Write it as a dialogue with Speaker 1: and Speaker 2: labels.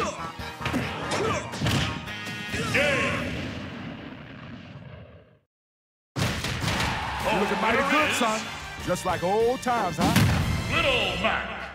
Speaker 1: Game.
Speaker 2: You looking mighty good, son. Just like old times, huh?
Speaker 1: Little Mac.